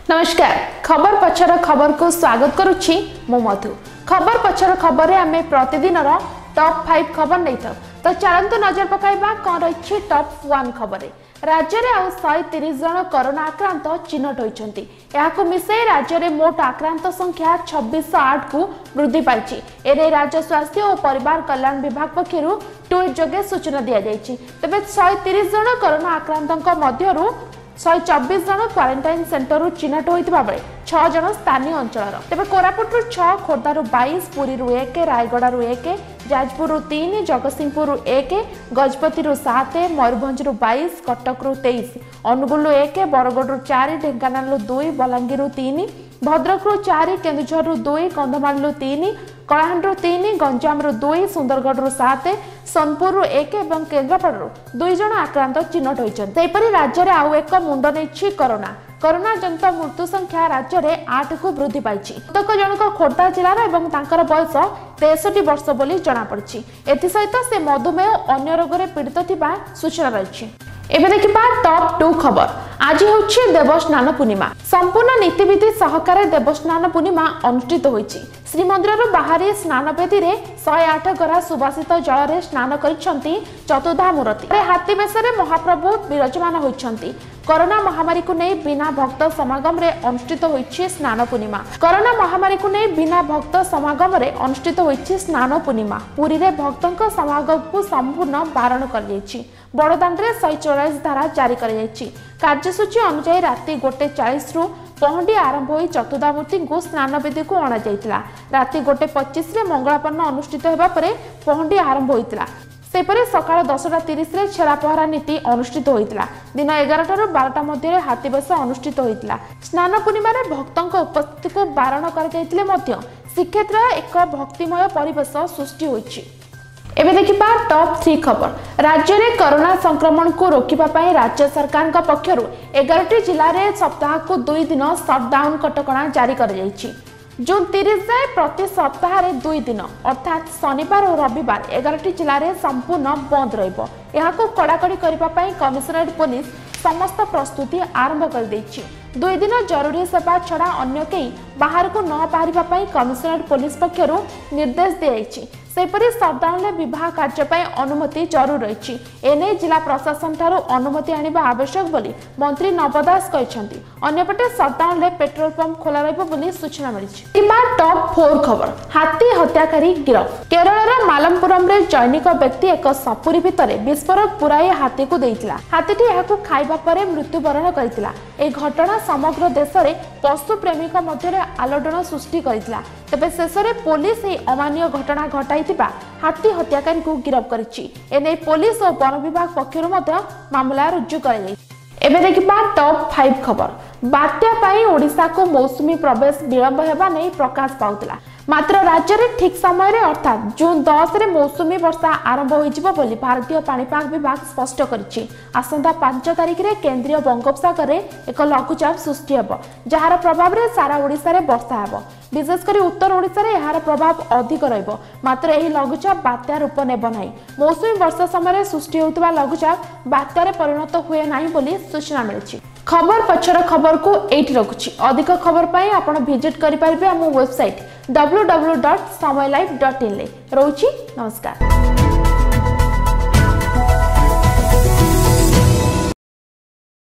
नमस्कार खबर पछर खबर को स्वागत करुच्ची मु मधु। खबर पछर खबर रे आमे प्रतिदिन टॉप 5 खबर नहीं था तो चलतु नजर पकाइबा कौन रही टॉप 1 खबर। राज्य में आउ 130 जन कोरोना आक्रांत चिन्हट होती मिसई राज्य में मोट आक्रांत संख्या 2608 को वृद्धि पाई। एने राज्य स्वास्थ्य और परिवार कल्याण विभाग पक्षर ट्वीट जोगे सूचना दी जाएगी। तेज 130 जन कोरोना आक्रांत मध्य 124 जन क्वारंटाइन सेंटर चिन्हट होता बेले 6 जन स्थानीय अंचल। तेज कोरापुट 6, खोर्धार 22, पुरी 1, रायगड़ा 1, जाजपुर 3, जगतसिंहपुर 1, गजपति 7, मयूरभंज 22, कटक 23, अनुगुल 1, बरगढ़ 4, ढेंकानाल 2, बलांगीर 3, भद्रक 4, केन्दुझर 2, कंधमाल 3, कलाहांड 3, गंजाम 2, सुंदरगढ़ 7, सोनपुर 1 और केन्द्रापड़ा 2 जन आक्रांत चिन्हट होती। राज्य में आउ एक मुंड नहीं कोरोना जनित मृत्यु संख्या राज्य में 8 को वृद्धि पाई। मृतक जनक खोर्धा जिलार एवं तांकर बयस 63 वर्ष बोली जनापड़ी। एसत से मधुमेह और अन्य रोग में पीड़ित थिबा सूचना रही। एबे देखिबा टॉप 2 खबर। आज होछि देवस्नान पूर्णिमा। संपूर्ण नीतिविधि सहकारे देवस्नान पूर्णिमा अनुष्ठित होइछि। श्रीमंदिर बाहरी स्नान बेदी रे 108 गरा सुबासित जल रे स्नान करिसंती चतुर्धा मूर्ति। हाथी बेसरे महाप्रभु विराजमान होइछंती। कोरोना महामारी को नहीं बिना भक्त समागम रे अनुष्ठित होइछि स्नान पूर्णिमा। कोरोना महामारी को नहीं बिना भक्त समागम रे अनुष्ठित होइछि स्नान पूर्णिमा। पुरी रे भक्तक समागम को संपूर्ण बारण कर जाइछि। बड़दांड रे 144 धारा जारी कर जाइछि। कार्यसूची अनुसार राति 1:40 रु पहंडी आरंभ हो चतुर्धा मूर्ति को स्नान बेदी को अणा जाइतिला। राति 1:25 रे मंगलापन्न अनुष्ठित हेबा परे पहंडी आरंभ होइतिला। सेपरे सकाळ 10:30 रे छेरा पहरा नीति अनुष्ठित होइतिला। दिन 11 ठाରୁ 12टा मध्य हाथी बेस अनुष्ठित होइतिला। स्नान पूर्णिमा रे भक्तक उपस्थिति को बारण कर जाइतिले मध्य श्रीक्षेत्र एक भक्तिमय परिवेश सृष्टि होइछि। एबे देखिबा टॉप 3 खबर। राज्य में कोरोना संक्रमण को रोकिबा पई राज्य सरकार का पक्षरु 11टी जिल्ला रे सप्ताह को 2 दिन शटडाउन कटकणा जारी कर जाइछि। जून 30 जाए प्रति सप्ताह रे 2 दिन अर्थात शनिवार और रविवार 11टी जिल्ला रे संपूर्ण बंद रहिबो। एहाको कड़ाकड़ी करिबा पई कमिशनरेट पुलिस समस्त प्रस्तुति आरंभ कर दैछि। 2 दिन जरूरी सेवा छड़ा अन्य कई बाहर को न बाहरिबा पई कमिशनरेट पुलिस पक्षरु निर्देश दियाइछि। सेपरि शटडाउन ले विवाह कार्य पई अनुमति जरूर रहिछि। एने जिला प्रशासन ठारू अनुमति आनिबा आवश्यक बोली मंत्री नव दास कहिसंती। अन्यपटे शटडाउन ले पेट्रोल पंप खोला रहइबो बोली सूचना मिलिछि। इबा टॉप 4 खबर। हाथी हत्याकारी गिरफ। केरळर मालमपुरम रे जैनिक व्यक्ति एक सपुरी भितरे विस्फोरक पुराई हाथी को देइतिला। हाथीटी एहाकु खाइबा परे मृत्युवरण करितिला। ए घटना समग्र देश रे पशु प्रेमीक मध्य आलोड़न सृष्टि करितिला। तेबे शेषरे पुलिस ए अमान्य घटना घटाई हाथी हत्याकारी को गिरफ्त करिछि। एने पुलिस और वन विभाग पक्षरु मध्य मामला रुजु कराई। एबे देखिबा टॉप 5 खबर। बात्या पाई ओडिशा को मौसुमी प्रवेश विलंब हेबा नै प्रकाश पाउतला। मात्र राज्य में ठीक समय रे अर्थात जून 10 रे मौसुमी वर्षा आरंभ होइजिबो बोली भारतीय पाणीपाग विभाग स्पष्ट करिछि। आसंता 5 तारिख रे केंद्रीय बंगोपसागर रे एक लघुचाप सृष्टि हेबो जहार प्रभाव रे सारा ओडिशा रे वर्षा हेबो। विशेषकर उत्तर ओडिशा रे एहार प्रभाव अधिक रहिबो। मात्र एही लघुचाप बात्या रूप नेबो नाही। मौसुमी वर्षा समय सृष्टि होउतबा लघुचाप बात्या रे परिणत हुए नाही बोली सूचना मिलिछि। खबर पछर खबर को एठी रखुछि। अधिक खबर पाई आपण विजिट करि परिबे हम वेबसाइट www.samaylife.in ले। रोची नमस्कार।